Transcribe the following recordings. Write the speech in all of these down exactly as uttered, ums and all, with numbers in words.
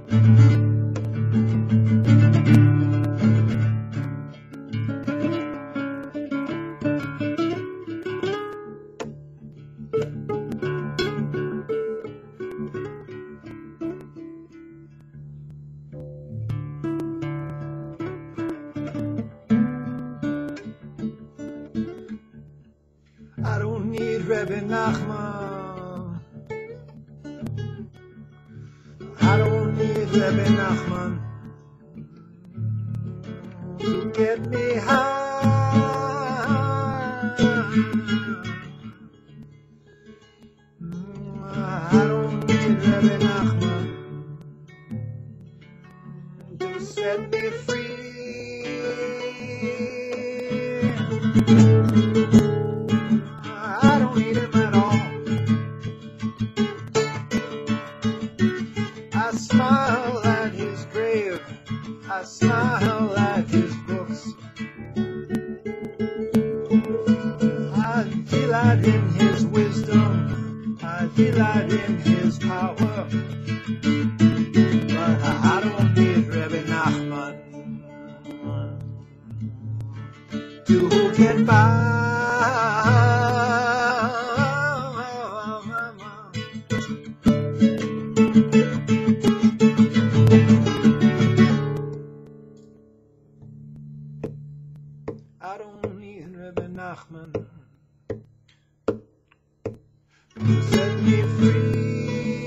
I don't need Rebbe Nachman. I don't need Rebbe Nachman to get me high. I don't need Rebbe Nachman to set me free. I don't need him at all. I smile at his grave, I smile at his books. I delight in his wisdom, I delight in his power. But I don't need Rebbe Nachman to get by. I don't need Rebbe Nachman to set me free.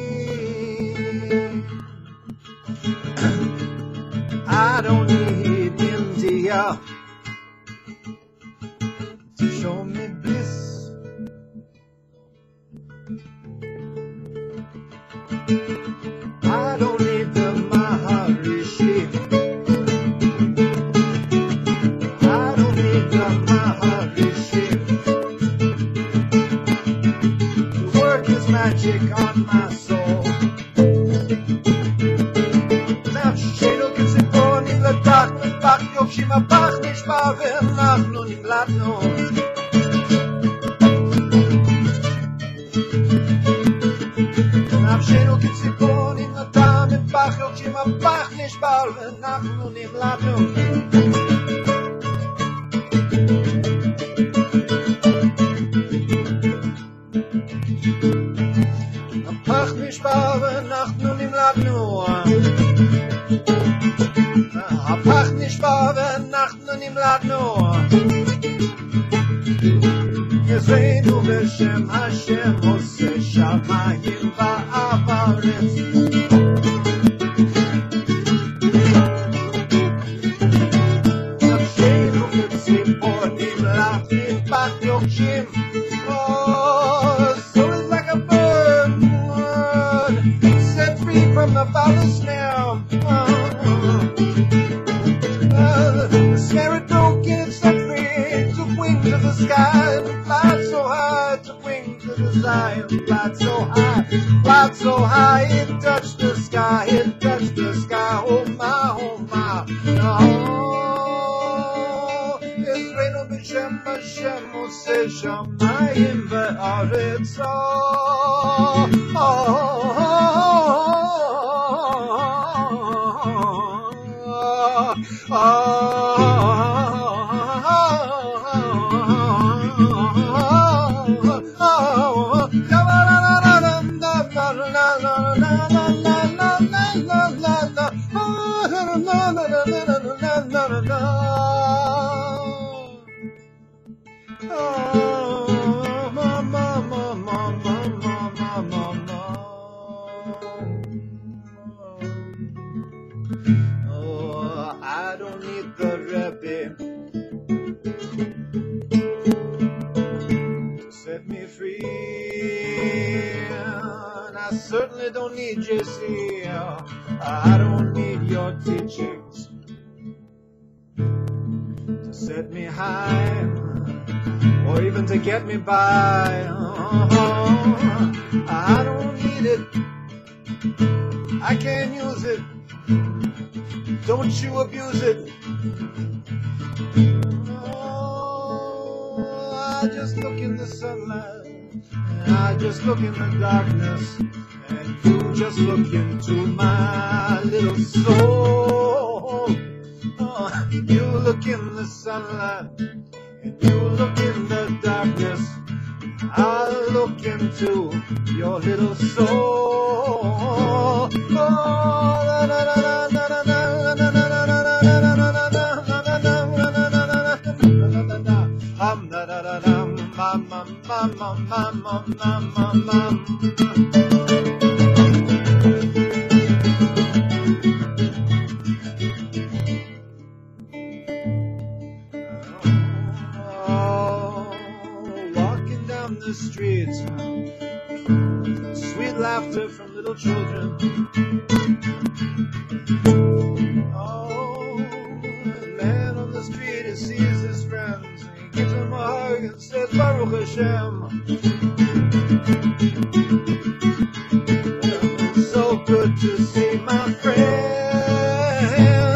I don't need India to show me bliss. I don't need the Maharishi. I don't need the Maharishi to work his magic on my soul. Now Shelo Kitziponi Ladach Mepach Yokshim Apach Nishbar Ve'anachnu Nimlatnu. נפשנו כציפור נמלטה מפח יוקשים הפח נשבר ואנחנו נמלטנו. הפח נשבר ואנחנו נמלטנו. הפח נשבר ואנחנו נמלטנו. יזרנו בשם השם עושה שמיים בארץ. נפשנו כציפור נמלט מפח יוקשים. Oh, soul is like a bird, set free from the father's snare. Uh, the spirit don't get set free to wings of the sky. Fly so high to wings of the Zion. Fly so high, fly so high, it touched the sky, it touched the sky. Oh my, oh my, oh, Yisrael b'shem Hashem oseh shamayim ve'aretz. Oh, oh, oh, oh. I don't need the Rebbe to set me free, and I certainly don't need J C. I don't need your teachings to set me high, or even to get me by. I don't need it, I can't use it. Don't you abuse it. Oh, I just look in the sunlight, I just look in the darkness, and you just look into my little soul. Oh, you look in the sunlight, and you look in the darkness. I look into your little soul. Oh, na, na, na, na, na, na, na, na, na, na, na, walking down the streets, sweet laughter from little children. Oh, the man on the street, he sees his friends, he gives them a hug and says, Baruch Hashem. It's so good to see my friend.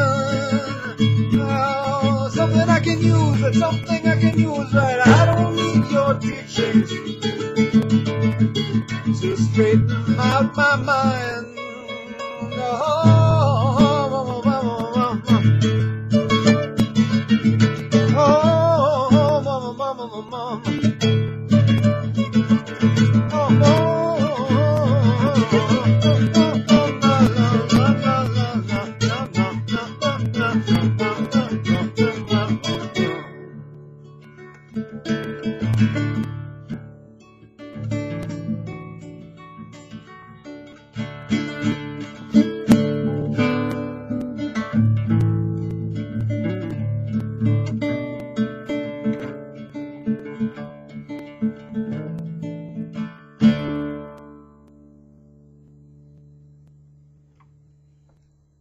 Oh, something I can use, but something I can use right. I don't need your teachings to straighten out my mind. Oh, Thank you.